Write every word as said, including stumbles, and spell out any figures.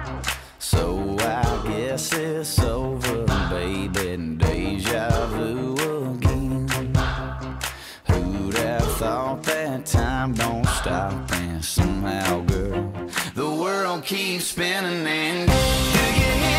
So I guess it's over, baby, deja vu again. Who'd have thought that time don't stop, and somehow, girl, the world keeps spinning. And do you hear